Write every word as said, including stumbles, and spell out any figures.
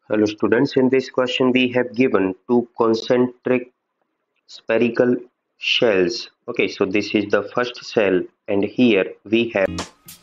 Hello students, in this question we have given two concentric spherical shells. Okay, so this is the first shell and here we have